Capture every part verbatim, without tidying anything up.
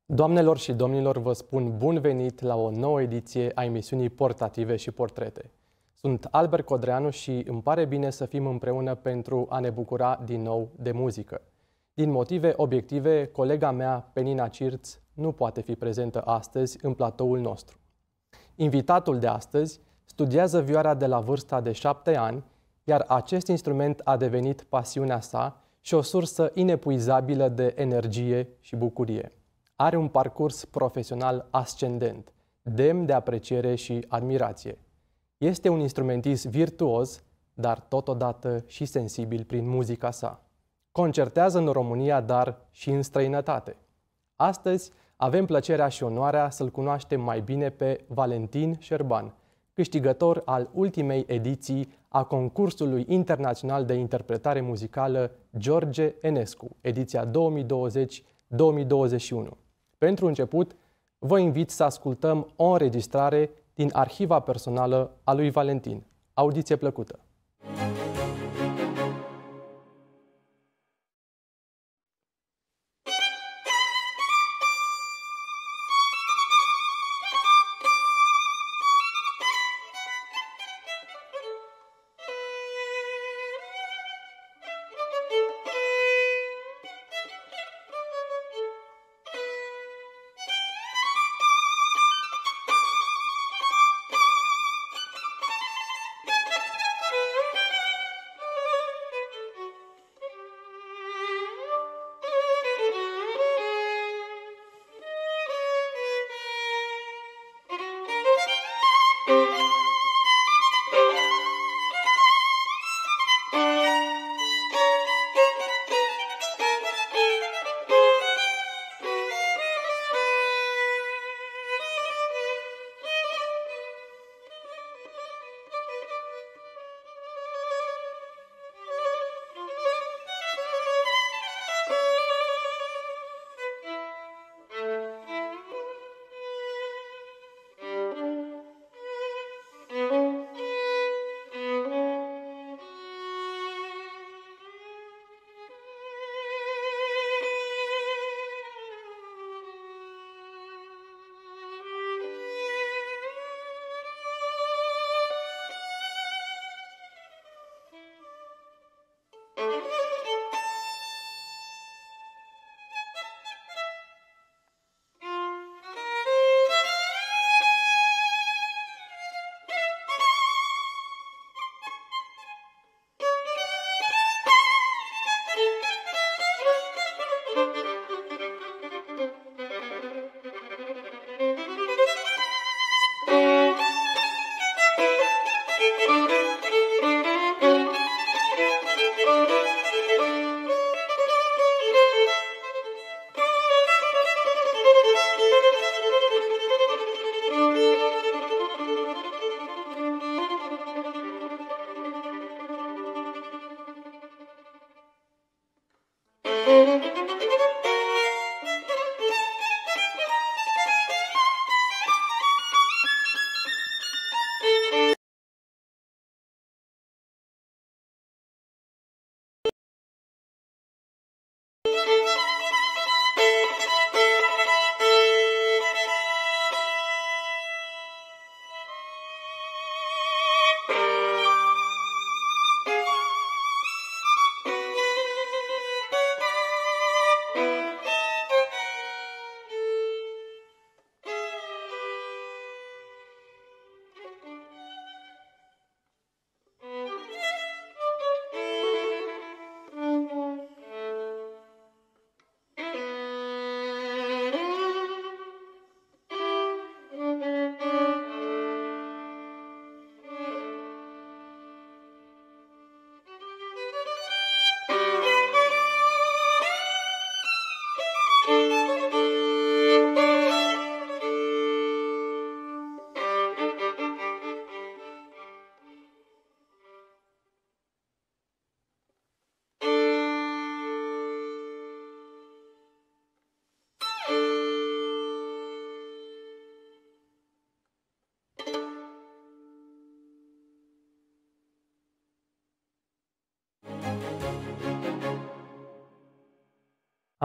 Doamnelor și domnilor, vă spun bun venit la o nouă ediție a emisiunii Portative și Portrete. Sunt Albert Codreanu și îmi pare bine să fim împreună pentru a ne bucura din nou de muzică. Din motive obiective, colega mea, Penina Cirț, nu poate fi prezentă astăzi în platoul nostru. Invitatul de astăzi studiază vioara de la vârsta de șapte ani, iar acest instrument a devenit pasiunea sa și o sursă inepuizabilă de energie și bucurie. Are un parcurs profesional ascendent, demn de apreciere și admirație. Este un instrumentist virtuos, dar totodată și sensibil prin muzica sa. Concertează în România, dar și în străinătate. Astăzi avem plăcerea și onoarea să-l cunoaștem mai bine pe Valentin Șerban, câștigător al ultimei ediții a concursului internațional de interpretare muzicală George Enescu, ediția două mii douăzeci două mii douăzeci și unu. Pentru început, vă invit să ascultăm o înregistrare din arhiva personală a lui Valentin. Audiție plăcută!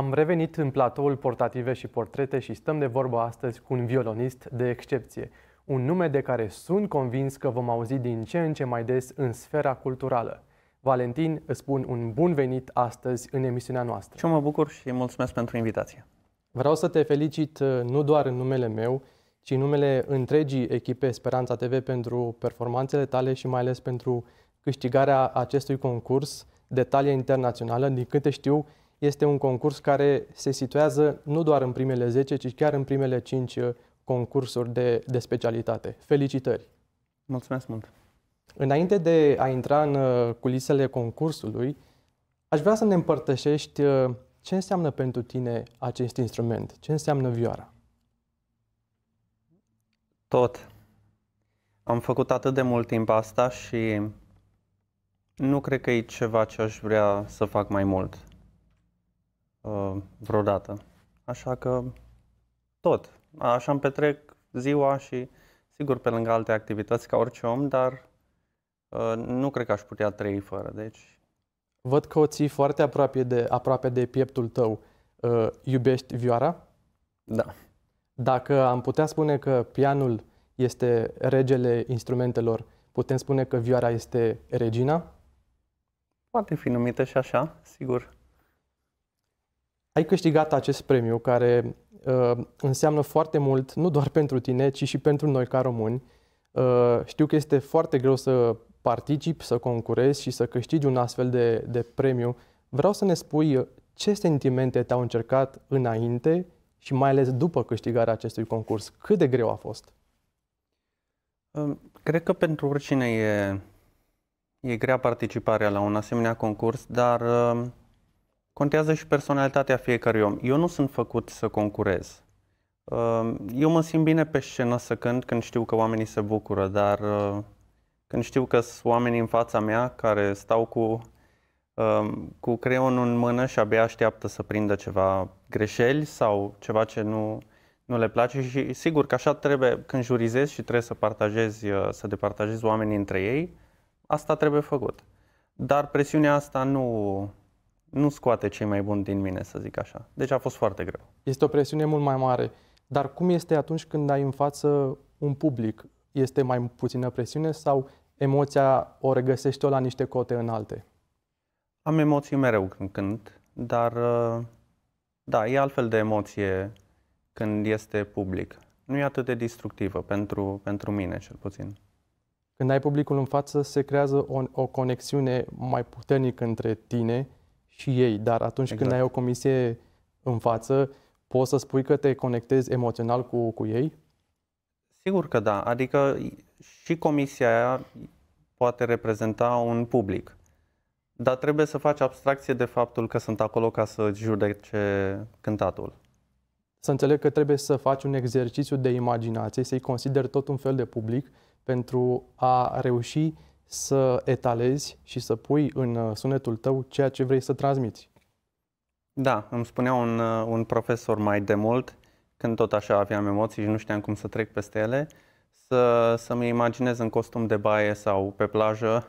Am revenit în platoul Portative și Portrete și stăm de vorbă astăzi cu un violonist de excepție, un nume de care sunt convins că vom auzi din ce în ce mai des în sfera culturală. Valentin, îți spun un bun venit astăzi în emisiunea noastră. Și eu mă bucur și mulțumesc pentru invitație. Vreau să te felicit nu doar în numele meu, ci în numele întregii echipe Speranța T V pentru performanțele tale și mai ales pentru câștigarea acestui concurs de talie internațională. Din câte știu, este un concurs care se situează nu doar în primele zece, ci chiar în primele cinci concursuri de, de specialitate. Felicitări! Mulțumesc mult! Înainte de a intra în culisele concursului, aș vrea să ne împărtășești ce înseamnă pentru tine acest instrument, ce înseamnă vioara. Tot. Am făcut atât de mult timp asta și nu cred că e ceva ce aș vrea să fac mai mult uh, vreodată. Așa că tot. Așa îmi petrec ziua și sigur pe lângă alte activități ca orice om, dar uh, nu cred că aș putea trăi fără. Deci... Văd că o ții foarte aproape de, aproape de pieptul tău. Uh, iubești vioara? Da. Dacă am putea spune că pianul este regele instrumentelor, putem spune că vioara este regina? Poate fi numită și așa, sigur. Ai câștigat acest premiu care uh, înseamnă foarte mult, nu doar pentru tine, ci și pentru noi ca români. Uh, știu că este foarte greu să participi, să concurezi și să câștigi un astfel de, de premiu. Vreau să ne spui ce sentimente te-au încercat înainte și mai ales după câștigarea acestui concurs. Cât de greu a fost? Cred că pentru oricine e, e grea participarea la un asemenea concurs, dar uh, contează și personalitatea fiecărui om. Eu nu sunt făcut să concurez. Uh, eu mă simt bine pe scenă să cânt când știu că oamenii se bucură, dar uh, când știu că sunt oamenii în fața mea care stau cu, uh, cu creionul în mână și abia așteaptă să prindă ceva greșeli sau ceva ce nu... nu le place și sigur că așa trebuie, când jurizezi și trebuie să partajezi, să departajezi oamenii între ei, asta trebuie făcut. Dar presiunea asta nu, nu scoate cei mai buni din mine, să zic așa. Deci a fost foarte greu. Este o presiune mult mai mare. Dar cum este atunci când ai în față un public? Este mai puțină presiune sau emoția o regăsești-o la niște cote înalte? Am emoții mereu când cânt, dar da, e altfel de emoție când este public. Nu e atât de destructivă pentru, pentru mine, cel puțin. Când ai publicul în față, se creează o, o conexiune mai puternică între tine și ei, dar atunci exact. Când ai o comisie în față, poți să spui că te conectezi emoțional cu, cu ei? Sigur că da, adică și comisia aia poate reprezenta un public, dar trebuie să faci abstracție de faptul că sunt acolo ca să judece cântatul. Să înțeleg că trebuie să faci un exercițiu de imaginație, să-i consideri tot un fel de public pentru a reuși să etalezi și să pui în sunetul tău ceea ce vrei să transmiți. Da, îmi spunea un, un profesor mai de mult, când tot așa aveam emoții și nu știam cum să trec peste ele, să, să-mi imaginez în costum de baie sau pe plajă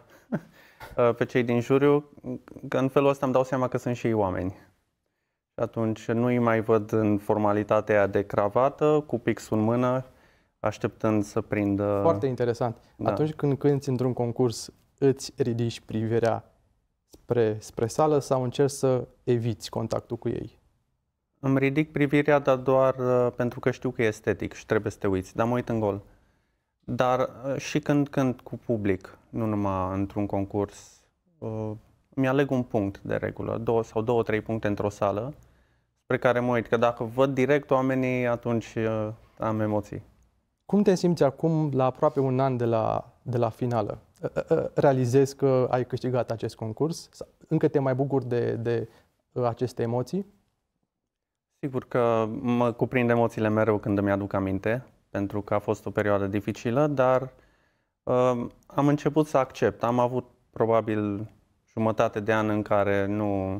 pe cei din juriu, că în felul ăsta îmi dau seama că sunt și ei oameni. Și atunci nu îi mai văd în formalitatea de cravată, cu pixul în mână, așteptând să prindă... Foarte interesant. Da. Atunci când cânti într-un concurs, îți ridici privirea spre, spre sală sau încerci să eviți contactul cu ei? Îmi ridic privirea, dar doar uh, pentru că știu că e estetic și trebuie să te uiți, dar mă uit în gol. Dar uh, și când cânt cu public, nu numai într-un concurs, uh, mi-aleg un punct de regulă, două sau două, trei puncte într-o sală, spre care mă uit, că dacă văd direct oamenii, atunci uh, am emoții. Cum te simți acum, la aproape un an de la, de la finală? Realizezi că ai câștigat acest concurs? Încă te mai bucuri de, de aceste emoții? Sigur că mă cuprind emoțiile mereu când îmi aduc aminte, pentru că a fost o perioadă dificilă, dar uh, am început să accept. Am avut probabil jumătate de an în care nu,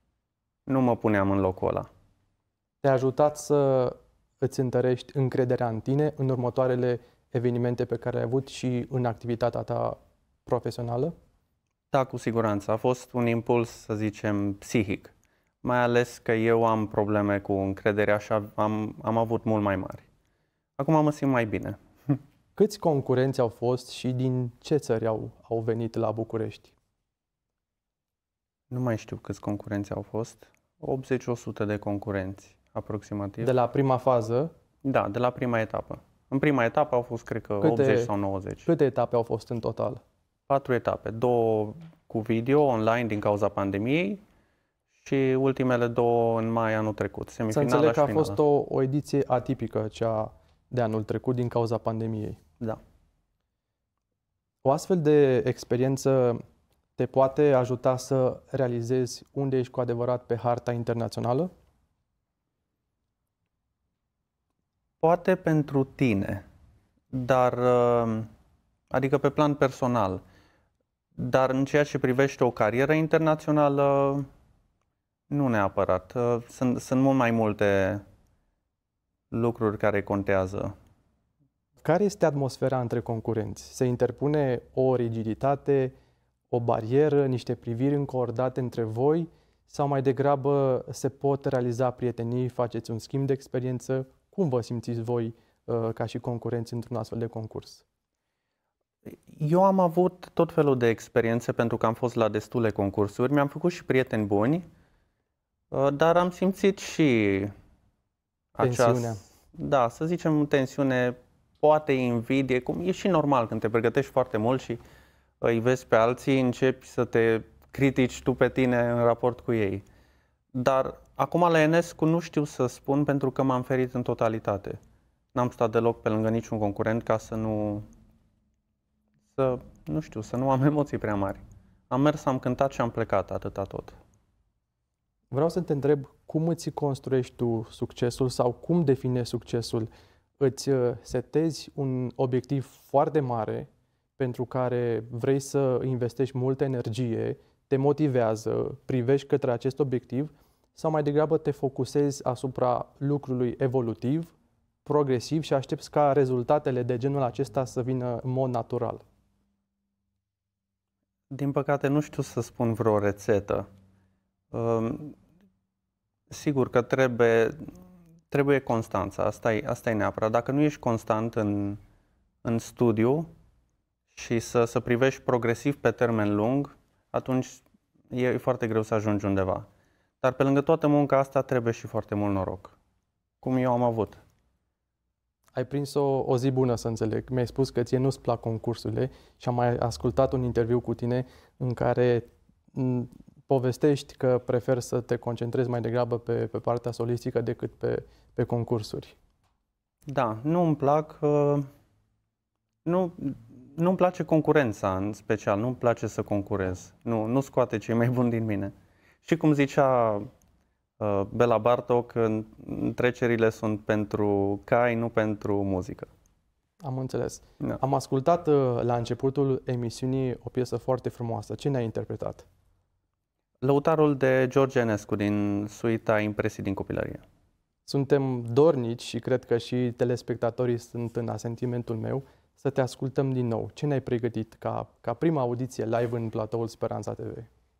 nu mă puneam în locul ăla. Te-a ajutat să îți întărești încrederea în tine în următoarele evenimente pe care ai avut și în activitatea ta profesională? Da, cu siguranță. A fost un impuls, să zicem, psihic. mai ales că eu am probleme cu încrederea și am, am avut mult mai mari. Acum mă simt mai bine. Câți concurenți au fost și din ce țări au, au venit la București? Nu mai știu câți concurenți au fost. optzeci la sută de concurenți, aproximativ. De la prima fază? Da, de la prima etapă. În prima etapă au fost, cred că, câte, optzeci sau nouăzeci. Câte etape au fost în total? Patru etape. Două cu video, online, din cauza pandemiei, și ultimele două în mai anul trecut, semifinala și finala. Să înțeleg că a fost o, o ediție atipică, cea de anul trecut, din cauza pandemiei. Da. O astfel de experiență te poate ajuta să realizezi unde ești cu adevărat pe harta internațională? Poate pentru tine, dar, adică pe plan personal, dar în ceea ce privește o carieră internațională, nu neapărat. Sunt, sunt mult mai multe lucruri care contează. Care este atmosfera între concurenți? Se interpune o rigiditate, o barieră, niște priviri încordate între voi sau mai degrabă se pot realiza prietenii, faceți un schimb de experiență? Cum vă simțiți voi uh, ca și concurenți într-un astfel de concurs? Eu am avut tot felul de experiențe pentru că am fost la destule concursuri, mi-am făcut și prieteni buni, uh, dar am simțit și tensiunea. Aceast, da, să zicem tensiune, poate invidie, cum e și normal când te pregătești foarte mult și îi vezi pe alții, începi să te critici tu pe tine în raport cu ei. Dar acum la Enescu nu știu să spun pentru că m-am ferit în totalitate. N-am stat deloc pe lângă niciun concurent ca să nu, să, nu știu, să nu am emoții prea mari. Am mers, am cântat și am plecat, atâta tot. Vreau să te întreb cum îți construiești tu succesul sau cum definești succesul? Îți setezi un obiectiv foarte mare pentru care vrei să investești multă energie, te motivează, privești către acest obiectiv sau mai degrabă te focusezi asupra lucrului evolutiv, progresiv și aștepți ca rezultatele de genul acesta să vină în mod natural? Din păcate nu știu să spun vreo rețetă. Sigur că trebuie, trebuie constanța, asta e, asta e neapărat. Dacă nu ești constant în, în studiu și să, să privești progresiv pe termen lung, atunci e foarte greu să ajungi undeva. Dar pe lângă toată munca asta trebuie și foarte mult noroc, cum eu am avut. Ai prins o, o zi bună, să înțeleg. Mi-ai spus că ție nu-ți plac concursurile și am mai ascultat un interviu cu tine în care m, povestești că preferi să te concentrezi mai degrabă pe, pe partea solistică decât pe, pe concursuri. Da, nu îmi plac, uh, nu, nu-mi place concurența în special, nu-mi place să concurez. Nu, nu scoate cei mai buni din mine. Și cum zicea uh, Bela Bartok, trecerile sunt pentru cai, nu pentru muzică. Am înțeles. Da. Am ascultat uh, la începutul emisiunii o piesă foarte frumoasă. Ce ne-ai interpretat? Lăutarul de George Enescu din suita Impresii din copilărie. Suntem dornici și cred că și telespectatorii sunt în asentimentul meu să te ascultăm din nou. Ce ne-ai pregătit ca, ca prima audiție live în platoul Speranța T V?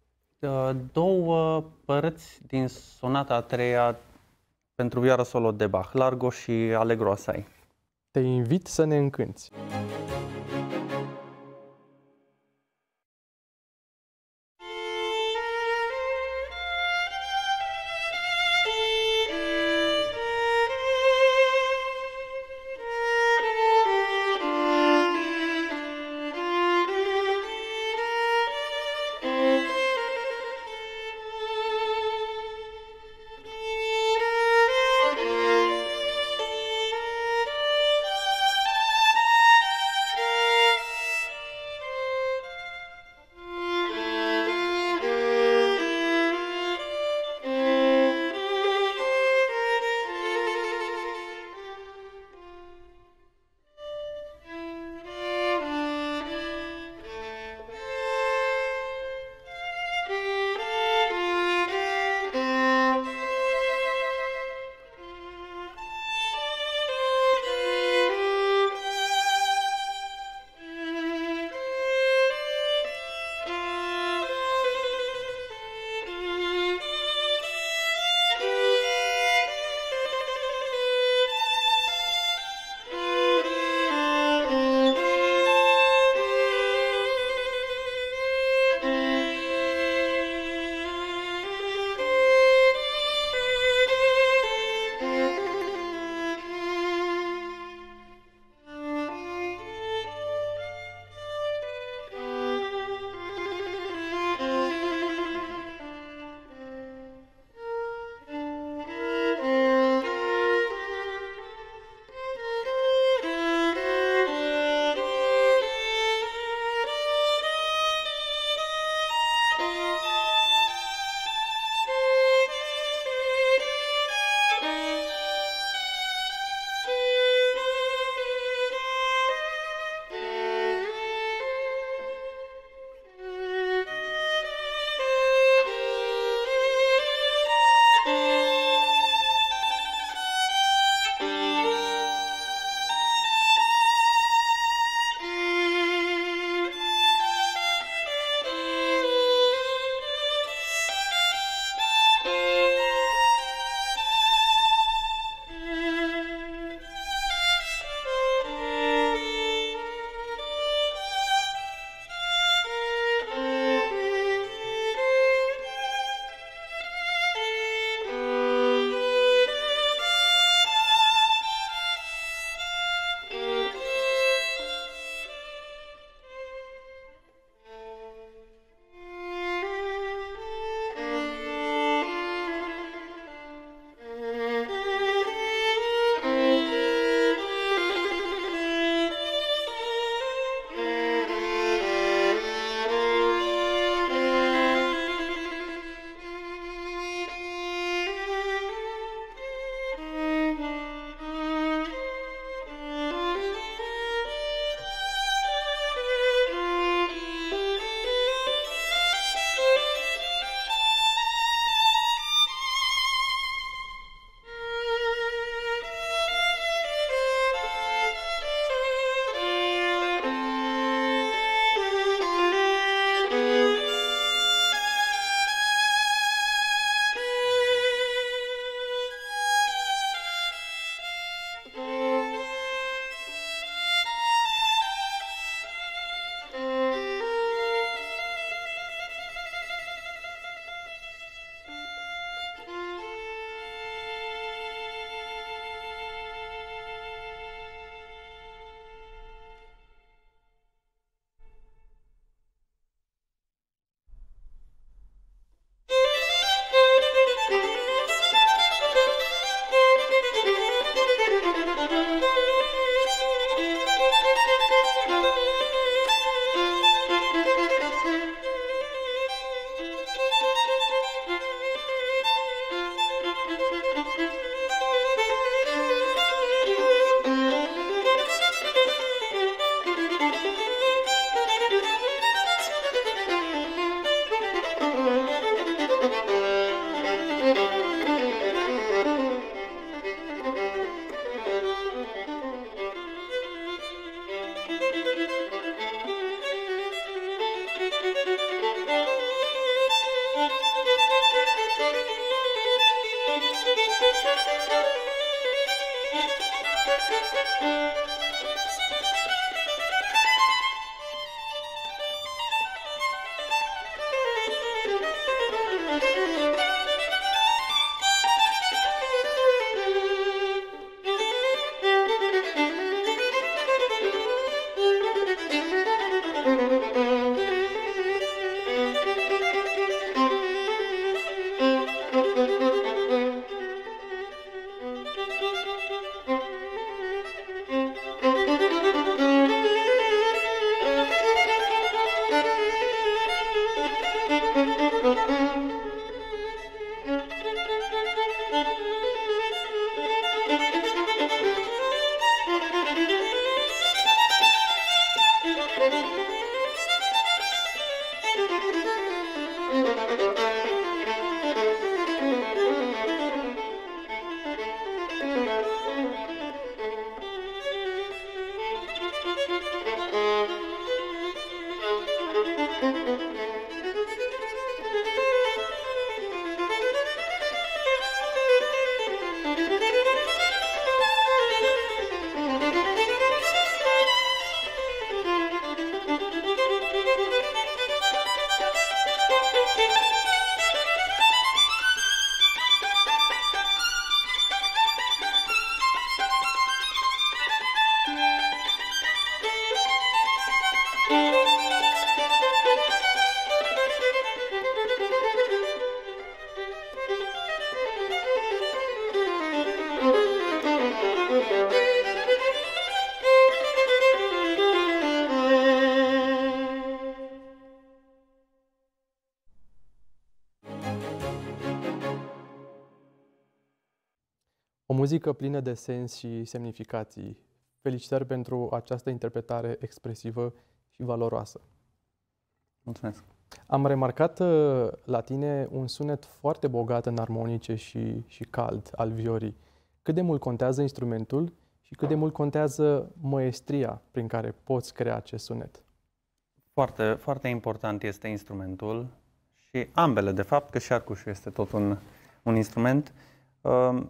Două părți din sonata a treia pentru vioară solo de Bach, Largo și Allegro assai. Te invit să ne încânți. O muzică plină de sens și semnificații. Felicitări pentru această interpretare expresivă și valoroasă. Mulțumesc! Am remarcat la tine un sunet foarte bogat în armonice și, și cald al viorii. Cât de mult contează instrumentul și cât de mult contează măestria prin care poți crea acest sunet? Foarte, foarte important este instrumentul și ambele, de fapt, că și arcușul este tot un, un instrument. Uh,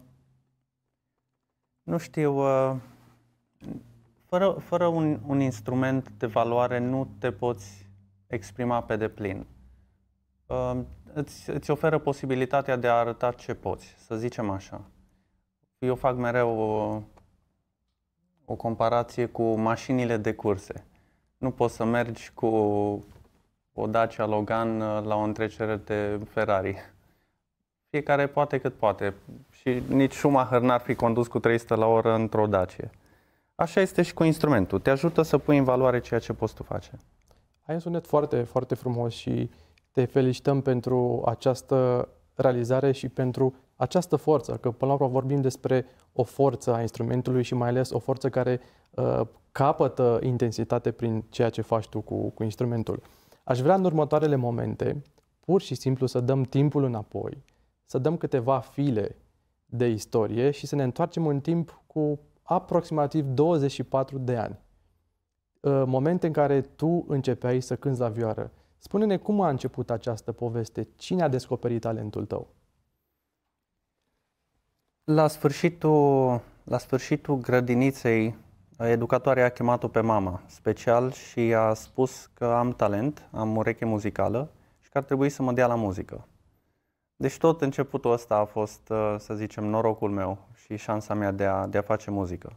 nu știu, uh, fără, fără un, un instrument de valoare nu te poți exprima pe deplin. Uh, îți, îți oferă posibilitatea de a arăta ce poți, să zicem așa. Eu fac mereu o, o comparație cu mașinile de curse. Nu poți să mergi cu o Dacia Logan la o întrecere de Ferrari. Fiecare poate cât poate. Și nici Schumacher n-ar fi condus cu trei sute la oră într-o Dacia. Așa este și cu instrumentul. Te ajută să pui în valoare ceea ce poți tu face. Ai un sunet foarte, foarte frumos și te felicităm pentru această realizare și pentru această forță, că până la urmă vorbim despre o forță a instrumentului și mai ales o forță care uh, capătă intensitate prin ceea ce faci tu cu, cu instrumentul. Aș vrea în următoarele momente, pur și simplu să dăm timpul înapoi, să dăm câteva file de istorie și să ne întoarcem în timp cu aproximativ douăzeci și patru de ani. Uh, momente în care tu începeai să cânți la vioară. Spune-ne cum a început această poveste, cine a descoperit talentul tău? La sfârșitul La sfârșitul grădiniței, educatoarea a chemat-o pe mama special și a spus că am talent, am ureche muzicală și că ar trebui să mă dea la muzică. Deci tot începutul ăsta a fost, să zicem, norocul meu și șansa mea de a, de a face muzică.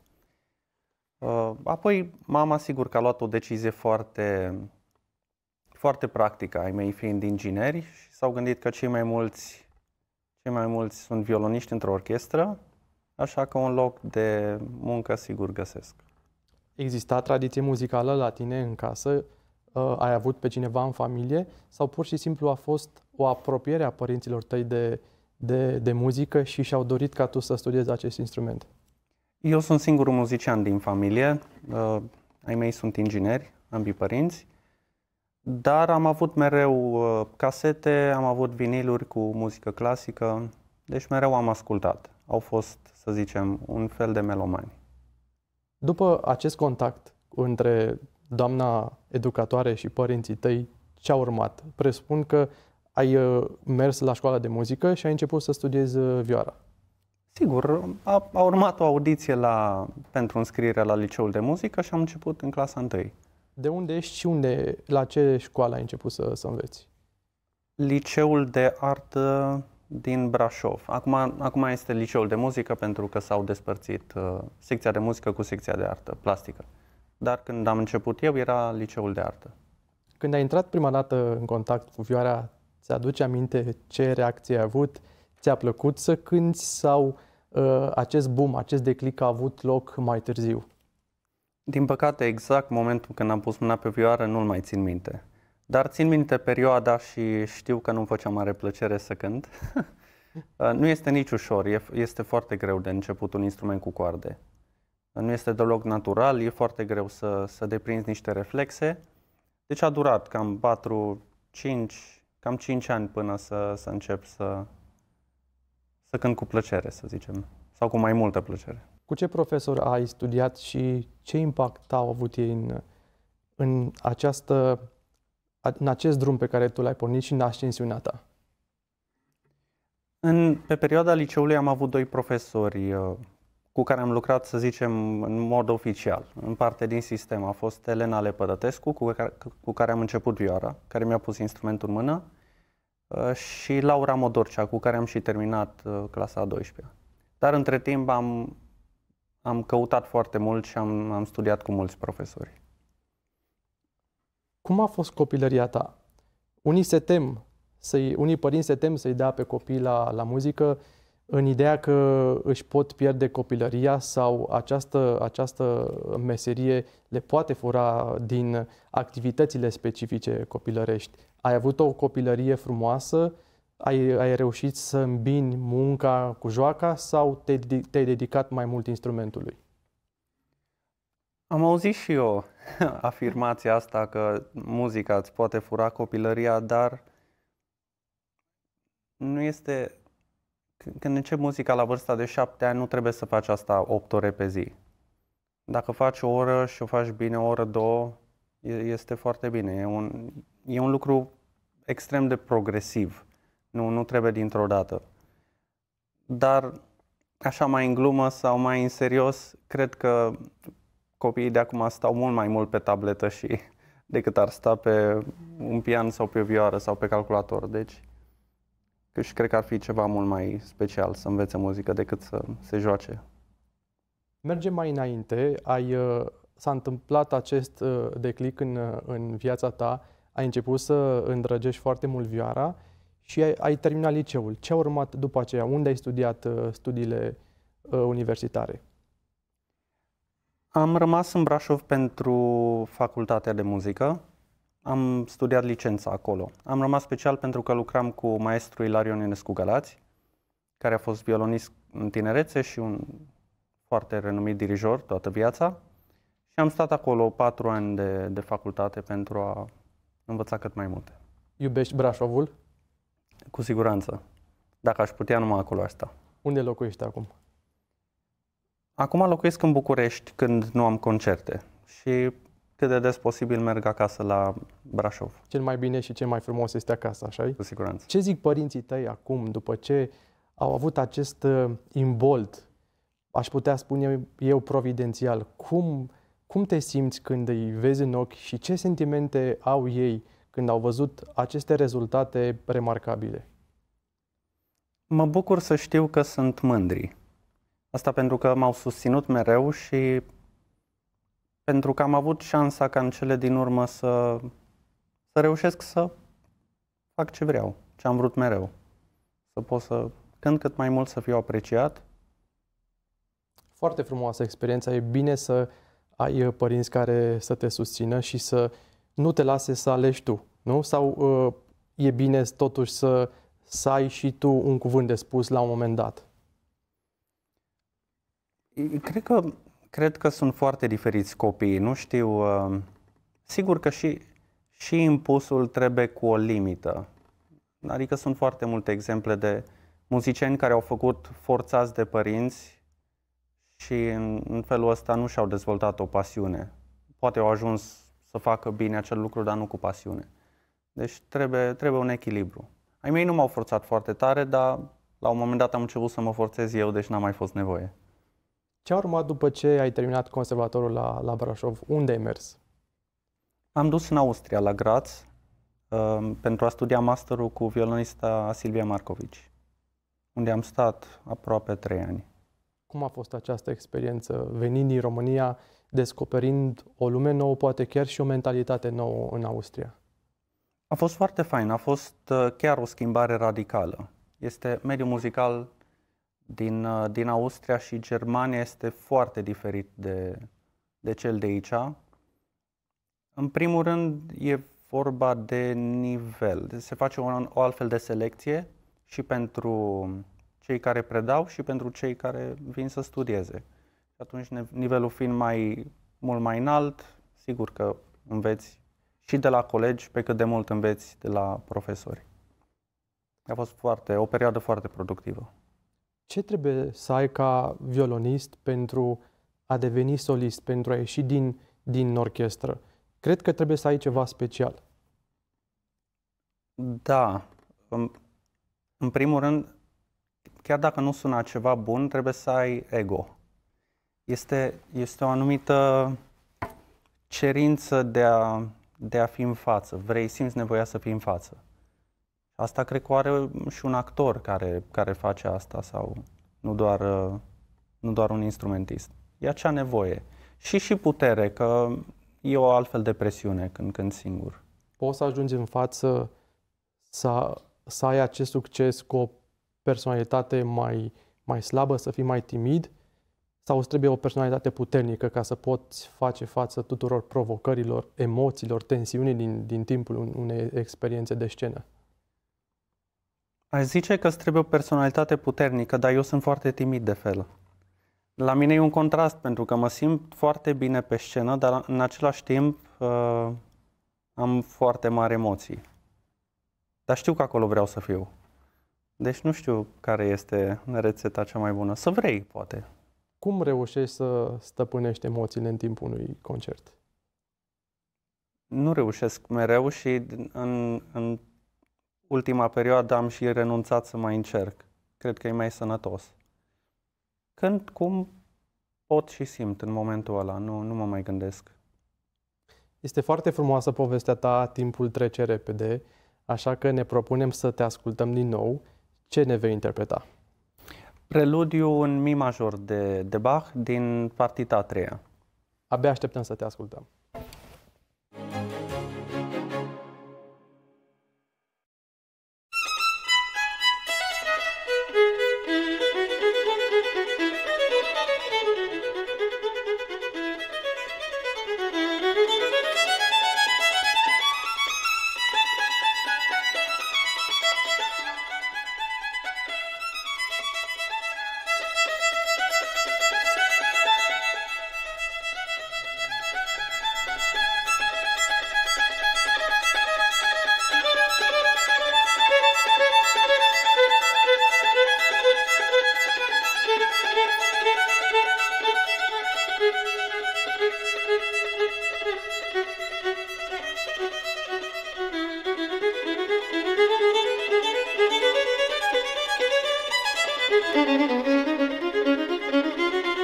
Apoi mama sigur că a luat o decizie foarte, foarte practică, ai mei fiind ingineri, și s-au gândit că cei mai mulți, cei mai mulți sunt violoniști într-o orchestră, așa că un loc de muncă sigur găsesc. Exista tradiție muzicală la tine în casă? Ai avut pe cineva în familie? Sau pur și simplu a fost o apropiere a părinților tăi de, de, de muzică și și-au dorit ca tu să studiezi acest instrument? Eu sunt singurul muzician din familie. Uh, ai mei sunt ingineri, ambii părinți. Dar am avut mereu uh, casete, am avut viniluri cu muzică clasică. Deci mereu am ascultat. Au fost, să zicem, un fel de melomani. După acest contact între doamna educatoare și părinții tăi, ce a urmat? Presupun că ai mers la școala de muzică și ai început să studiezi vioara. Sigur, a, a urmat o audiție la, pentru înscriere la liceul de muzică și am început în clasa întâi. De unde ești și unde, la ce școală ai început să, să înveți? Liceul de artă din Brașov. Acum, acum este liceul de muzică pentru că s-au despărțit uh, secția de muzică cu secția de artă, plastică. Dar când am început eu, era liceul de artă. Când ai intrat prima dată în contact cu vioara, ți-aduce aminte ce reacție ai avut? Ți-a plăcut să cânti sau uh, acest boom, acest declic a avut loc mai târziu? Din păcate, exact momentul când am pus mâna pe vioară nu-l mai țin minte. Dar țin minte perioada și știu că nu-mi făcea mare plăcere să cânt. Nu este nici ușor, este foarte greu de început un instrument cu coarde. Nu este deloc natural, e foarte greu să, să deprinzi niște reflexe. Deci a durat cam patru, cinci, cam cinci ani până să, să încep să, să cânt cu plăcere, să zicem, sau cu mai multă plăcere. Cu ce profesor ai studiat și ce impact au avut ei în, în, această, în acest drum pe care tu l-ai pornit și în ascensiunea ta? În, pe perioada liceului am avut doi profesori uh, cu care am lucrat, să zicem, în mod oficial. În parte din sistem a fost Elena Lepădătescu, cu care, cu care am început vioara, care mi-a pus instrumentul în mână, uh, și Laura Modorcea, cu care am și terminat uh, clasa a douăsprezecea. Dar între timp am, am căutat foarte mult și am, am studiat cu mulți profesori. Cum a fost copilăria ta? Unii se tem, să-i, unii părinți se tem să-i dea pe copii la, la muzică în ideea că își pot pierde copilăria sau această, această meserie le poate fura din activitățile specifice copilărești. Ai avut o copilărie frumoasă? Ai, ai reușit să îmbini munca cu joaca sau te, te-ai dedicat mai mult instrumentului? Am auzit și eu afirmația asta că muzica îți poate fura copilăria, dar nu este... Când începi muzica la vârsta de șapte ani, nu trebuie să faci asta opt ore pe zi. Dacă faci o oră și o faci bine, o oră, două, este foarte bine. E un, e un lucru extrem de progresiv. Nu, nu trebuie dintr-o dată. Dar, așa mai în glumă sau mai în serios, cred că copiii de acum stau mult mai mult pe tabletă și decât ar sta pe un pian sau pe o vioară sau pe calculator. Deci, și cred că ar fi ceva mult mai special să învețe muzică decât să se joace. Mergem mai înainte. Ai, s-a întâmplat acest declic în, în viața ta. Ai început să îndrăgești foarte mult vioara și ai, ai terminat liceul. Ce a urmat după aceea? Unde ai studiat studiile universitare? Am rămas în Brașov pentru facultatea de muzică. Am studiat licența acolo. Am rămas special pentru că lucram cu maestru Ilarion Ionescu Galați, care a fost violonist în tinerețe și un foarte renumit dirijor toată viața. Și am stat acolo patru ani de, de facultate pentru a învăța cât mai multe. Iubești Brașovul? Cu siguranță. Dacă aș putea, numai acolo aș sta. Unde locuiești acum? Acum locuiesc în București când nu am concerte și cât de des posibil merg acasă la Brașov. Cel mai bine și cel mai frumos este acasă, așa-i? Cu siguranță. Ce zic părinții tăi acum, după ce au avut acest imbold, aș putea spune eu, providențial. Cum, cum te simți când îi vezi în ochi și ce sentimente au ei când au văzut aceste rezultate remarcabile? Mă bucur să știu că sunt mândri. Asta pentru că m-au susținut mereu și pentru că am avut șansa ca în cele din urmă să, să reușesc să fac ce vreau, ce am vrut mereu. Să pot să cânt cât mai mult, să fiu apreciat. Foarte frumoasă experiența. E bine să ai părinți care să te susțină și să nu te lase să alegi tu, nu? Sau uh, e bine totuși să, să ai și tu un cuvânt de spus la un moment dat? Cred că, cred că sunt foarte diferiți copiii. Nu știu, uh, sigur că și, și impusul trebuie cu o limită. Adică sunt foarte multe exemple de muzicieni care au făcut forțați de părinți și în, în felul ăsta nu și-au dezvoltat o pasiune. Poate au ajuns să facă bine acel lucru, dar nu cu pasiune. Deci trebuie, trebuie un echilibru. Ai mei nu m-au forțat foarte tare, dar la un moment dat am început să mă forțez eu, deci n-a mai fost nevoie. Ce a urmat după ce ai terminat conservatorul la, la Brașov? Unde ai mers? Am dus în Austria, la Graz, uh, pentru a studia masterul cu violonista Silvia Marcovici, unde am stat aproape trei ani. Cum a fost această experiență, venind din România, descoperind o lume nouă, poate chiar și o mentalitate nouă în Austria? A fost foarte fain, a fost uh, chiar o schimbare radicală. Este mediul muzical din, uh, din Austria și Germania este foarte diferit de, de cel de aici. În primul rând e vorba de nivel. Se face o, o altfel de selecție și pentru cei care predau și pentru cei care vin să studieze. Și atunci nivelul fiind mai, mult mai înalt, sigur că înveți și de la colegi pe cât de mult înveți de la profesori. A fost foarte, o perioadă foarte productivă. Ce trebuie să ai ca violonist pentru a deveni solist, pentru a ieși din, din orchestră? Cred că trebuie să ai ceva special. Da. În, în primul rând, chiar dacă nu sună ceva bun, trebuie să ai ego. Este, este o anumită cerință de a, de a fi în față. Vrei, simți nevoia să fii în față. Asta cred că are și un actor care, care face asta sau nu doar, nu doar un instrumentist. E acea nevoie. Și și putere, că e o altfel de presiune când cânti singur. Poți să ajungi în față să, să ai acest succes cu o personalitate mai, mai slabă, să fii mai timid? Sau îți trebuie o personalitate puternică ca să poți face față tuturor provocărilor, emoțiilor, tensiunii din, din timpul unei experiențe de scenă? Aș zice că îți trebuie o personalitate puternică, dar eu sunt foarte timid de fel. La mine e un contrast, pentru că mă simt foarte bine pe scenă, dar în același timp uh, am foarte mari emoții. Dar știu că acolo vreau să fiu. Deci nu știu care este rețeta cea mai bună. Să vrei, poate. Cum reușești să stăpânești emoțiile în timpul unui concert? Nu reușesc mereu și în, în ultima perioadă am și renunțat să mai încerc. Cred că e mai sănătos. Când, cum pot și simt în momentul ăla, nu, nu mă mai gândesc. Este foarte frumoasă povestea ta, timpul trece repede, așa că ne propunem să te ascultăm din nou. Ce ne vei interpreta? Preludiu în mi major de, de Bach din partita a treia. Abia așteptăm să te ascultăm. Thank you.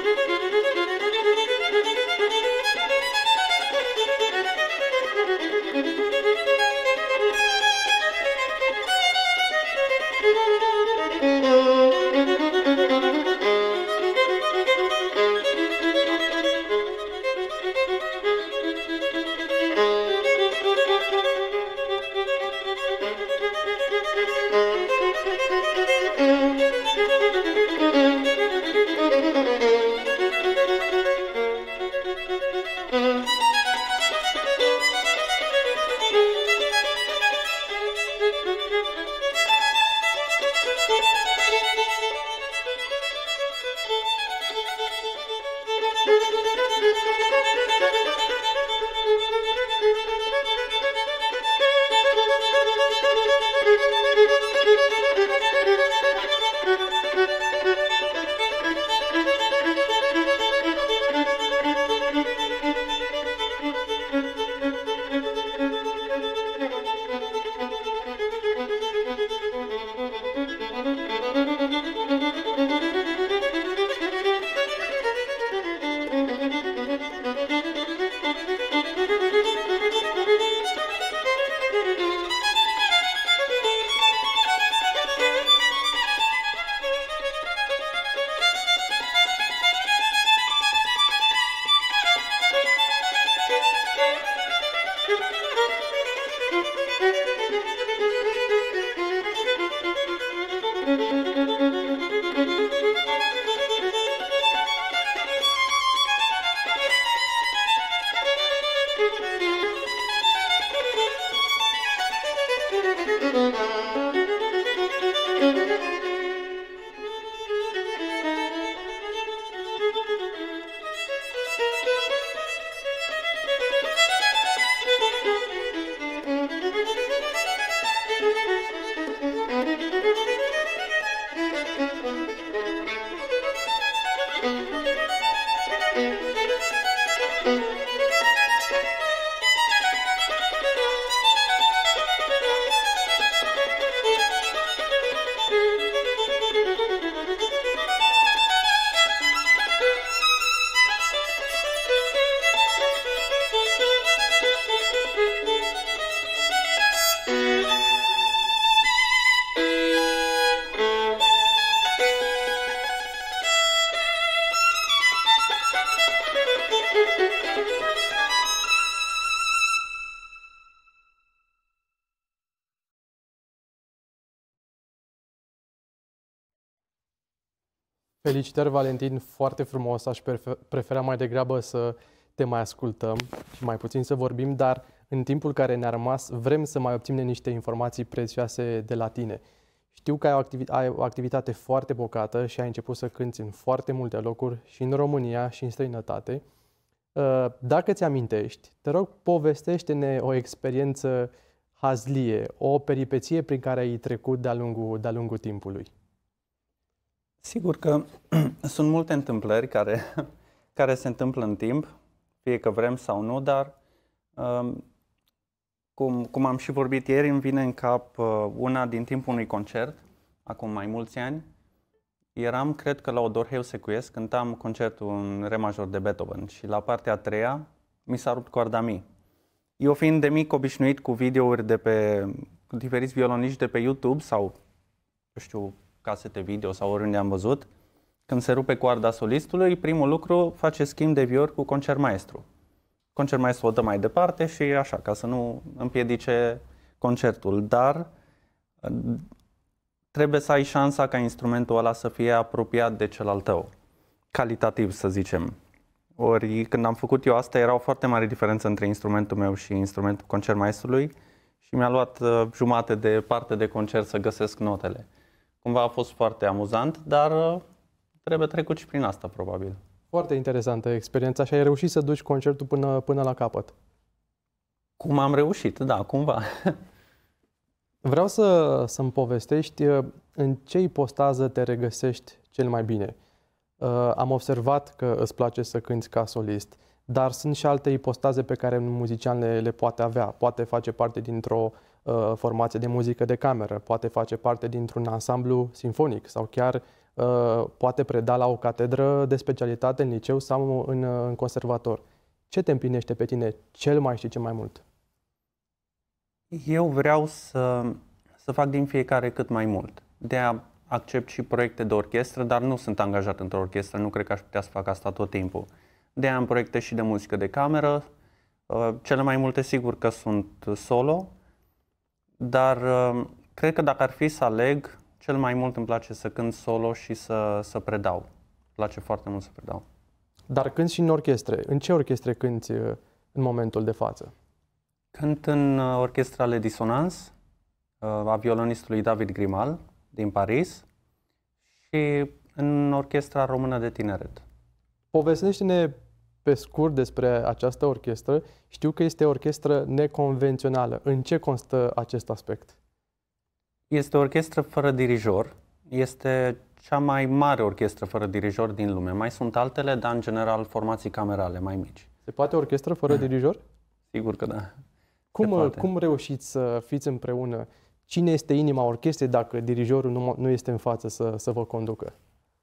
Felicitări, Valentin, foarte frumos. Aș prefera mai degrabă să te mai ascultăm și mai puțin să vorbim, dar în timpul care ne-a rămas vrem să mai obținem niște informații prețioase de la tine. Știu că ai o, activi ai o activitate foarte bogată și ai început să cânți în foarte multe locuri, și în România și în străinătate. Dacă ți amintești, te rog, povestește-ne o experiență hazlie, o peripeție prin care ai trecut de-a lungul, de-a lungul timpului. Sigur că sunt multe întâmplări care, care se întâmplă în timp, fie că vrem sau nu, dar um, cum, cum am și vorbit ieri, îmi vine în cap uh, una din timpul unui concert, acum mai mulți ani. Eram, cred că la Odor Heusecuiesc, cântam concertul în re major de Beethoven și la partea a treia mi s-a rupt coarda mi. Eu fiind de mic obișnuit cu videouri de pe cu diferiți violoniști de pe YouTube sau, eu știu, casete video sau oriunde am văzut, când se rupe coarda solistului, primul lucru face schimb de viori cu concertmaestru. Concertmaestru o dă mai departe și așa, ca să nu împiedice concertul, dar trebuie să ai șansa ca instrumentul ăla să fie apropiat de cel al tău, calitativ să zicem. Ori când am făcut eu asta, era o foarte mare diferență între instrumentul meu și instrumentul concertmaestrului și mi-a luat uh, jumate de parte de concert să găsesc notele. Cumva a fost foarte amuzant, dar uh, trebuie trecut și prin asta, probabil. Foarte interesantă experiența și ai reușit să duci concertul până, până la capăt. Cum am reușit, da, cumva. Vreau să, să-mi povestești în ce ipostază te regăsești cel mai bine. Uh, am observat că îți place să cânți ca solist, dar sunt și alte ipostaze pe care un muzician le, le poate avea. Poate face parte dintr-o uh, formație de muzică de cameră, poate face parte dintr-un ansamblu sinfonic sau chiar uh, poate preda la o catedră de specialitate în liceu sau în, în conservator. Ce te împlinește pe tine cel mai și cel mai mult? Eu vreau să, să fac din fiecare cât mai mult. De-aia accept și proiecte de orchestră, dar nu sunt angajat într-o orchestră, nu cred că aș putea să fac asta tot timpul. De-aia am proiecte și de muzică de cameră, cele mai multe sigur că sunt solo, dar cred că dacă ar fi să aleg, cel mai mult îmi place să cânt solo și să, să predau. Îmi place foarte mult să predau. Dar cânti și în orchestre. În ce orchestre cânti în momentul de față? Cânt în orchestra Le Dissonance, a violonistului David Grimal, din Paris, și în Orchestra Română de Tineret. Povestește-ne pe scurt despre această orchestră. Știu că este o orchestră neconvențională. În ce constă acest aspect? Este o orchestră fără dirijor. Este cea mai mare orchestră fără dirijor din lume. Mai sunt altele, dar în general formații camerale mai mici. Se poate orchestră fără dirijor? Sigur că da. Cum, cum reușiți să fiți împreună? Cine este inima orchestrei dacă dirijorul nu, nu este în față să, să vă conducă?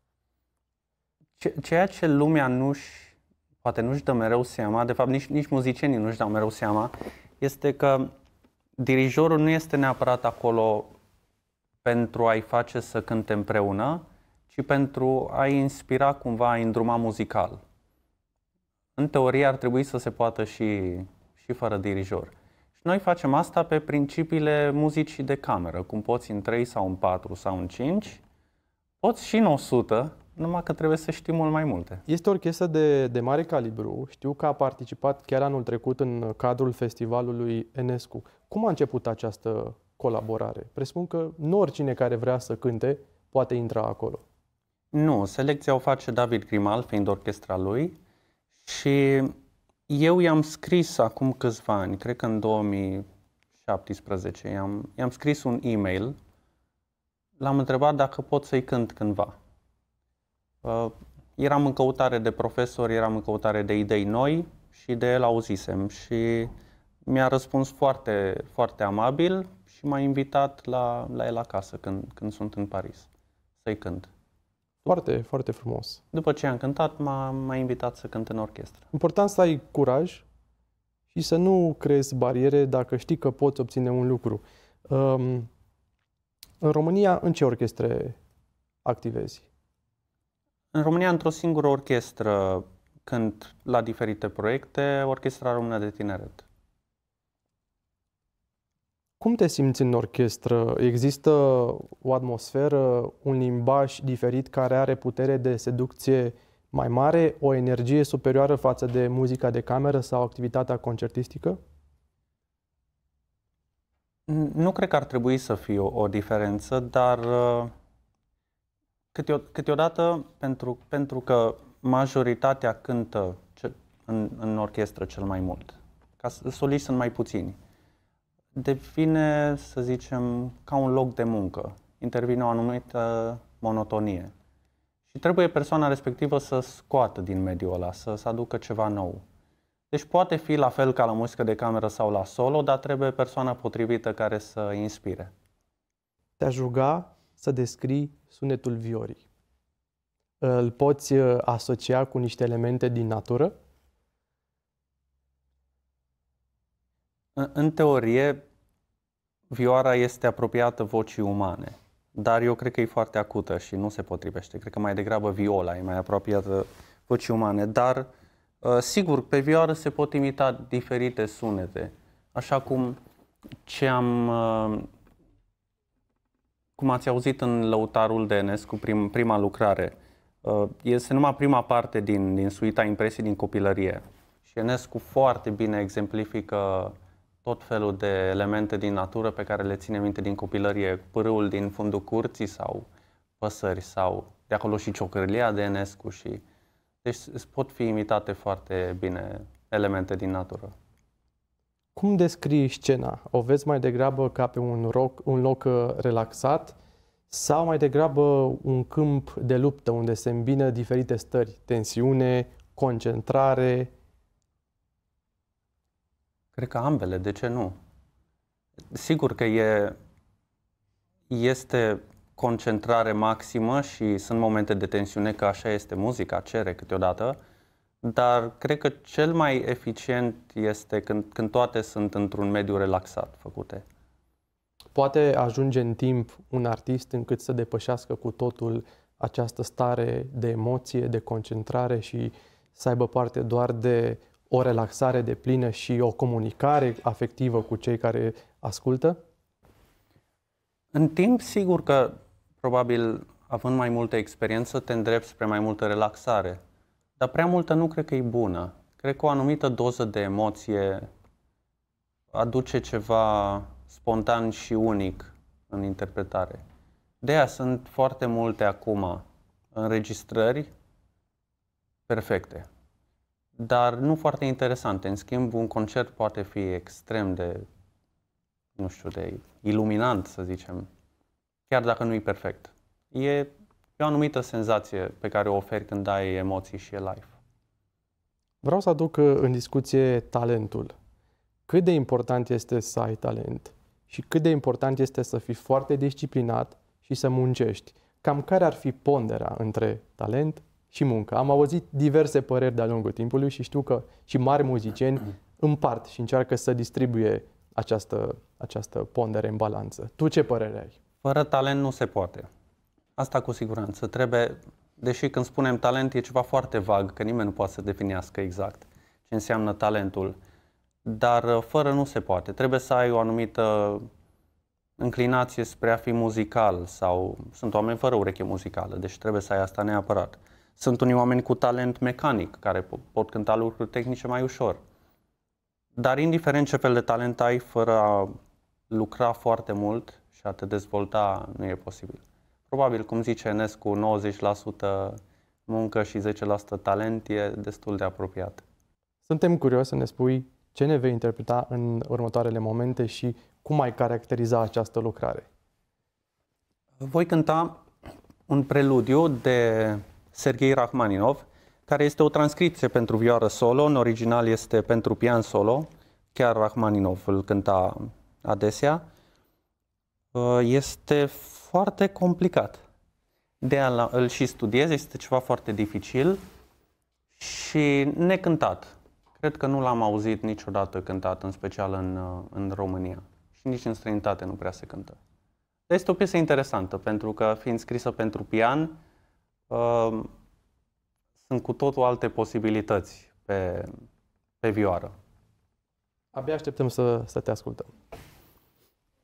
Ceea ce lumea nu-și, poate nu-și dă mereu seama, de fapt nici, nici muzicienii nu-și dau mereu seama, este că dirijorul nu este neapărat acolo pentru a-i face să cânte împreună, ci pentru a-i inspira cumva, a-i îndruma muzical. În teorie ar trebui să se poată și, și fără dirijor. Și noi facem asta pe principiile muzicii de cameră, cum poți în trei sau în patru sau în cinci, poți și în o sută, numai că trebuie să știi mult mai multe. Este o orchestră de, de mare calibru. Știu că a participat chiar anul trecut în cadrul festivalului Enescu. Cum a început această colaborare? Presupun că nu oricine care vrea să cânte poate intra acolo. Nu, selecția o face David Grimal, fiind orchestra lui, și eu i-am scris acum câțiva ani, cred că în două mii șaptesprezece, i-am, i-am scris un e-mail, l-am întrebat dacă pot să-i cânt cândva. Uh, eram în căutare de profesori, eram în căutare de idei noi și de el auzisem și mi-a răspuns foarte, foarte amabil și m-a invitat la, la el acasă când, când sunt în Paris să-i cânt. Foarte, foarte frumos. După ce am cântat, m-a, m-a invitat să cânt în orchestră. Important să ai curaj și să nu creezi bariere dacă știi că poți obține un lucru. Um, în România, în ce orchestre activezi? În România, într-o singură orchestră, cânt la diferite proiecte, Orchestra Română de Tineret. Cum te simți în orchestră? Există o atmosferă, un limbaj diferit care are putere de seducție mai mare, o energie superioară față de muzica de cameră sau activitatea concertistică? Nu cred că ar trebui să fie o, o diferență, dar uh, câteo, câteodată, pentru, pentru că majoritatea cântă ce, în, în orchestră cel mai mult, ca soliști sunt mai puțini, devine, să zicem, ca un loc de muncă. Intervine o anumită monotonie. Și trebuie persoana respectivă să scoată din mediul ăla, să, să aducă ceva nou. Deci poate fi la fel ca la muzică de cameră sau la solo, dar trebuie persoana potrivită care să inspire. Te-aș ruga să descrii sunetul viorii. Îl poți asocia cu niște elemente din natură? În, în teorie, vioara este apropiată vocii umane, dar eu cred că e foarte acută și nu se potrivește. Cred că mai degrabă viola e mai apropiată vocii umane, dar sigur, pe vioară se pot imita diferite sunete, așa cum ce am, cum ați auzit în Lăutarul de Enescu, prim, prima lucrare. Este numai prima parte din, din suita Impresii din copilărie. Și Enescu foarte bine exemplifică tot felul de elemente din natură pe care le ține minte din copilărie, pârâul din fundul curții sau păsări sau de acolo și ciocârlia de Enescu și deci pot fi imitate foarte bine elemente din natură. Cum descrii scena? O vezi mai degrabă ca pe un, roc, un loc relaxat sau mai degrabă un câmp de luptă unde se îmbină diferite stări, tensiune, concentrare? Cred că ambele, de ce nu? Sigur că e, este concentrare maximă și sunt momente de tensiune, că așa este muzica, cere câteodată, dar cred că cel mai eficient este când, când toate sunt într-un mediu relaxat făcute. Poate ajunge în timp un artist încât să depășească cu totul această stare de emoție, de concentrare și să aibă parte doar de o relaxare deplină și o comunicare afectivă cu cei care ascultă? În timp, sigur că, probabil, având mai multă experiență, te îndrepți spre mai multă relaxare. Dar prea multă nu cred că e bună. Cred că o anumită doză de emoție aduce ceva spontan și unic în interpretare. De aia sunt foarte multe acum înregistrări perfecte, dar nu foarte interesante. În schimb, un concert poate fi extrem de, nu știu, de iluminant, să zicem, chiar dacă nu e perfect. E o anumită senzație pe care o oferi când ai emoții și e live. Vreau să aduc în discuție talentul. Cât de important este să ai talent și cât de important este să fii foarte disciplinat și să muncești. Cam care ar fi ponderea între talent și muncă? Am auzit diverse păreri de-a lungul timpului și știu că și mari muzicieni împart și încearcă să distribuie această, această pondere în balanță. Tu ce părere ai? Fără talent nu se poate. Asta cu siguranță. Trebuie, deși când spunem talent e ceva foarte vag, că nimeni nu poate să definească exact ce înseamnă talentul. Dar fără nu se poate. Trebuie să ai o anumită înclinație spre a fi muzical sau sunt oameni fără ureche muzicală, deci trebuie să ai asta neapărat. Sunt unii oameni cu talent mecanic care pot cânta lucruri tehnice mai ușor. Dar indiferent ce fel de talent ai, fără a lucra foarte mult și a te dezvolta, nu e posibil. Probabil, cum zice Enescu, nouăzeci la sută muncă și zece la sută talent e destul de apropiat. Suntem curioși să ne spui ce ne vei interpreta în următoarele momente și cum ai caracteriza această lucrare. Voi cânta un preludiu de Serghei Rachmaninov, care este o transcripție pentru vioară solo, în original este pentru pian solo, chiar Rachmaninov îl cânta adesea. Este foarte complicat. De aia îl și studiez, este ceva foarte dificil și necântat. Cred că nu l-am auzit niciodată cântat, în special în, în România. Și nici în străinătate nu prea se cântă. Este o piesă interesantă, pentru că fiind scrisă pentru pian, uh, sunt cu totul alte posibilități pe, pe vioară. Abia așteptăm să, să te ascultăm.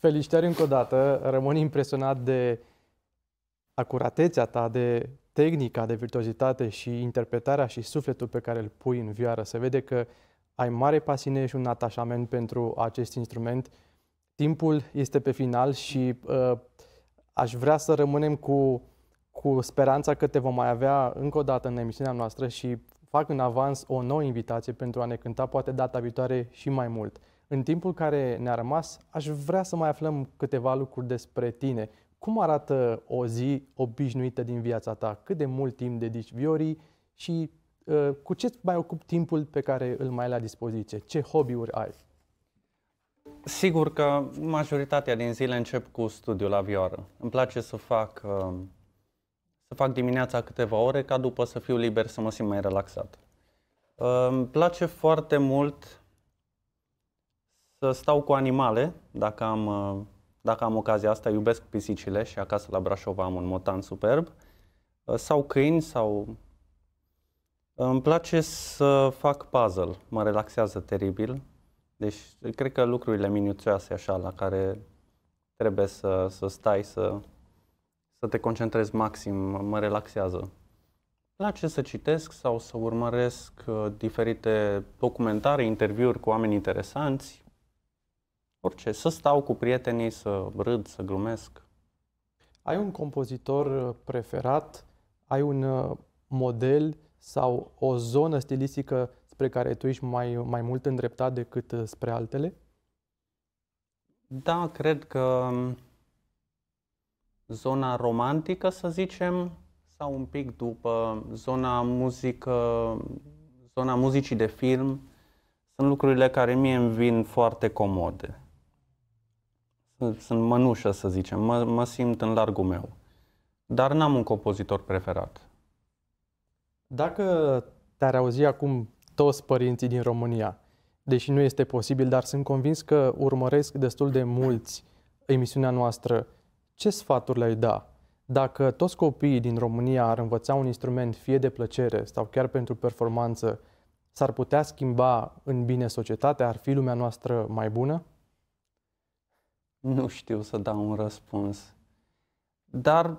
Felicitări încă o dată, rămân impresionat de acuratețea ta, de tehnica, de virtuozitate și interpretarea și sufletul pe care îl pui în vioară. Se vede că ai mare pasiune și un atașament pentru acest instrument. Timpul este pe final și uh, aș vrea să rămânem cu, cu speranța că te vom mai avea încă o dată în emisiunea noastră și fac în avans o nouă invitație pentru a ne cânta poate data viitoare și mai mult. În timpul care ne-a rămas, aș vrea să mai aflăm câteva lucruri despre tine. Cum arată o zi obișnuită din viața ta? Cât de mult timp dedici viorii și uh, cu ce mai ocupi timpul pe care îl mai ai la dispoziție? Ce hobby-uri ai? Sigur că majoritatea din zile încep cu studiul la vioară. Îmi place să fac, uh, să fac dimineața câteva ore ca după să fiu liber, să mă simt mai relaxat. Uh, îmi place foarte mult să stau cu animale, dacă am, uh, dacă am ocazia asta. Iubesc pisicile și acasă la Brașov am un motan superb. Uh, sau câini, sau... Îmi place să fac puzzle, mă relaxează teribil. Deci, cred că lucrurile minuțioase așa, la care trebuie să, să stai, să, să te concentrezi maxim, mă relaxează. Îmi place să citesc sau să urmăresc uh, diferite documentare, interviuri cu oameni interesanți. Orice, să stau cu prietenii, să râd, să glumesc. Ai un compozitor preferat? Ai un uh, model sau o zonă stilistică spre care tu ești mai, mai mult îndreptat decât spre altele? Da, cred că zona romantică, să zicem, sau un pic după zona muzică, zona muzicii de film, sunt lucrurile care mie îmi vin foarte comode. Sunt, sunt mănușă, să zicem, mă, mă simt în largul meu. Dar n-am un compozitor preferat. Dacă te-ar auzi acum toți părinții din România, deși nu este posibil, dar sunt convins că urmăresc destul de mulți emisiunea noastră, ce sfaturi le-ai da? Dacă toți copiii din România ar învăța un instrument, fie de plăcere sau chiar pentru performanță, s-ar putea schimba în bine societatea? Ar fi lumea noastră mai bună? Nu știu să dau un răspuns. Dar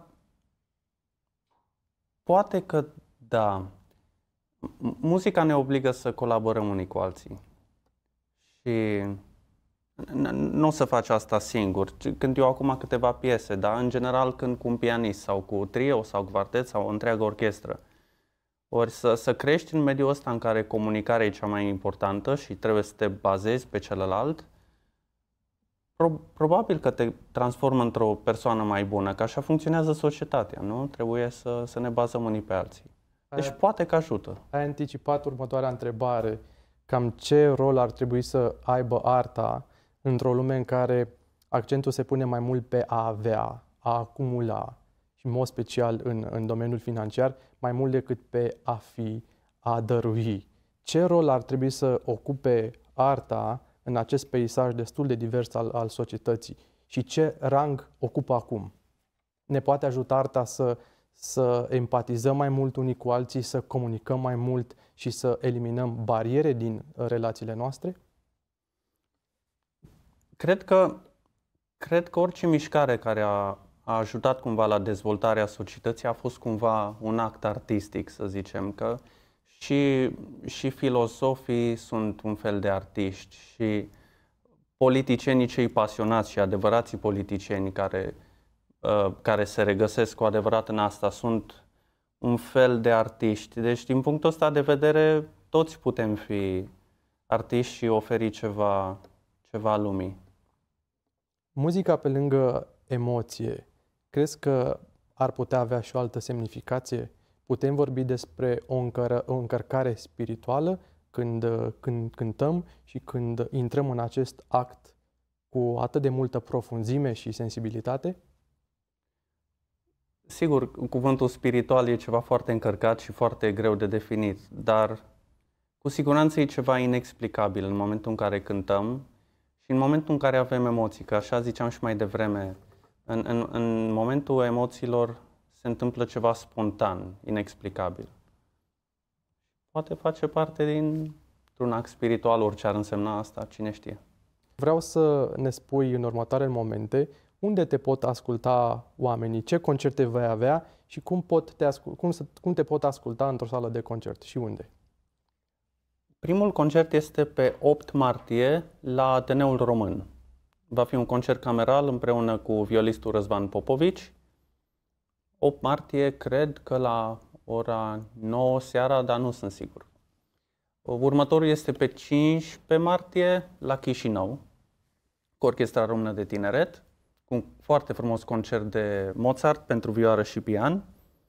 poate că da. Muzica ne obligă să colaborăm unii cu alții. Și nu o să faci asta singur. Cânt eu acum câteva piese, dar în general cânt cu un pianist sau cu trio sau quartet sau o întreagă orchestră. Ori să, să crești în mediul ăsta în care comunicarea e cea mai importantă și trebuie să te bazezi pe celălalt, pro, probabil că te transformă într-o persoană mai bună, că așa funcționează societatea, nu? Trebuie să, să ne bazăm unii pe alții. Deci ai, poate că ajută. Ai anticipat următoarea întrebare. Cam ce rol ar trebui să aibă arta într-o lume în care accentul se pune mai mult pe a avea, a acumula și în mod special în, în domeniul financiar, mai mult decât pe a fi, a dărui. Ce rol ar trebui să ocupe arta în acest peisaj destul de divers al, al societății și ce rang ocupă acum? Ne poate ajuta arta să, să empatizăm mai mult unii cu alții, să comunicăm mai mult și să eliminăm bariere din relațiile noastre? Cred că, cred că orice mișcare care a, a ajutat cumva la dezvoltarea societății a fost cumva un act artistic, să zicem, că și, și filozofii sunt un fel de artiști și politicienii cei pasionați și adevărații politicieni care, uh, care se regăsesc cu adevărat în asta sunt un fel de artiști. Deci, din punctul ăsta de vedere, toți putem fi artiști și oferi ceva, ceva lumii. Muzica, pe lângă emoție, crezi că ar putea avea și o altă semnificație? Putem vorbi despre o, încăr- o încărcare spirituală când, când cântăm și când intrăm în acest act cu atât de multă profunzime și sensibilitate? Sigur, cuvântul spiritual e ceva foarte încărcat și foarte greu de definit, dar cu siguranță e ceva inexplicabil în momentul în care cântăm și în momentul în care avem emoții, că așa ziceam și mai devreme, în, în, în momentul emoțiilor se întâmplă ceva spontan, inexplicabil. Poate face parte dintr-un act spiritual, orice ar însemna asta, cine știe. Vreau să ne spui în următoarele momente unde te pot asculta oamenii, ce concerte vei avea și cum, pot te, ascult, cum, să, cum te pot asculta într-o sală de concert și unde. Primul concert este pe opt martie la Ateneul Român. Va fi un concert cameral împreună cu violistul Răzvan Popovici. opt martie, cred că la ora nouă seara, dar nu sunt sigur. Următorul este pe cincisprezece martie la Chișinău, cu Orchestra Română de Tineret, cu un foarte frumos concert de Mozart pentru vioară și pian.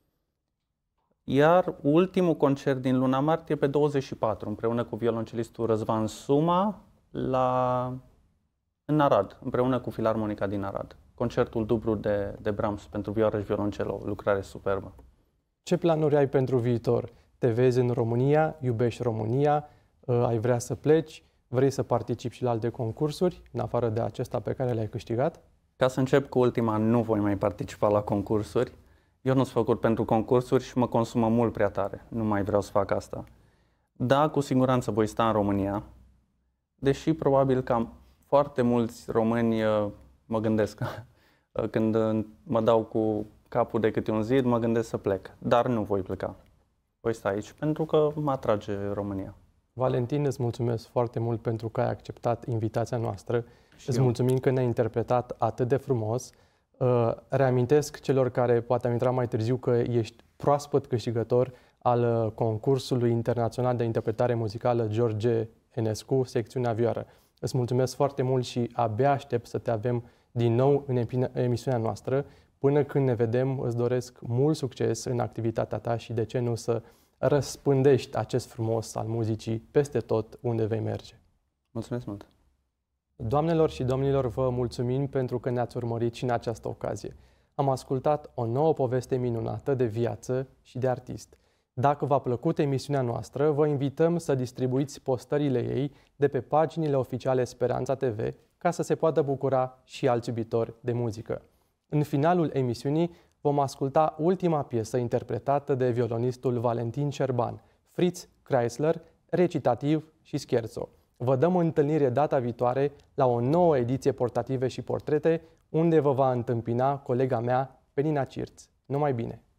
Iar ultimul concert din luna martie pe douăzeci și patru, împreună cu violoncelistul Răzvan Suma, la... în Arad, împreună cu Filarmonica din Arad. Concertul dublu de, de Brahms pentru vioară și violoncello, o lucrare superbă. Ce planuri ai pentru viitor? Te vezi în România? Iubești România? Ai vrea să pleci? Vrei să participi și la alte concursuri, în afară de acesta pe care le-ai câștigat? Ca să încep cu ultima, nu voi mai participa la concursuri. Eu nu sunt făcut pentru concursuri și mă consumă mult prea tare. Nu mai vreau să fac asta. Da, cu siguranță voi sta în România, deși probabil că foarte mulți români mă gândesc, când mă dau cu capul de câte un zid, mă gândesc să plec. Dar nu voi pleca. Voi sta aici pentru că mă atrage România. Valentin, îți mulțumesc foarte mult pentru că ai acceptat invitația noastră. Și îți eu. mulțumim că ne-ai interpretat atât de frumos. Reamintesc celor care poate am intrat mai târziu că ești proaspăt câștigător al concursului internațional de interpretare muzicală George Enescu, secțiunea vioară. Îți mulțumesc foarte mult și abia aștept să te avem din nou în emisiunea noastră. Până când ne vedem, îți doresc mult succes în activitatea ta și de ce nu să răspândești acest frumos al muzicii peste tot unde vei merge. Mulțumesc mult! Doamnelor și domnilor, vă mulțumim pentru că ne-ați urmărit și în această ocazie. Am ascultat o nouă poveste minunată de viață și de artist. Dacă v-a plăcut emisiunea noastră, vă invităm să distribuiți postările ei de pe paginile oficiale Speranța T V ca să se poată bucura și alți iubitori de muzică. În finalul emisiunii vom asculta ultima piesă interpretată de violonistul Valentin Șerban, Fritz Kreisler, recitativ și scherzo. Vă dăm întâlnire data viitoare la o nouă ediție Portative și Portrete, unde vă va întâmpina colega mea, Penina Cirț. Numai bine!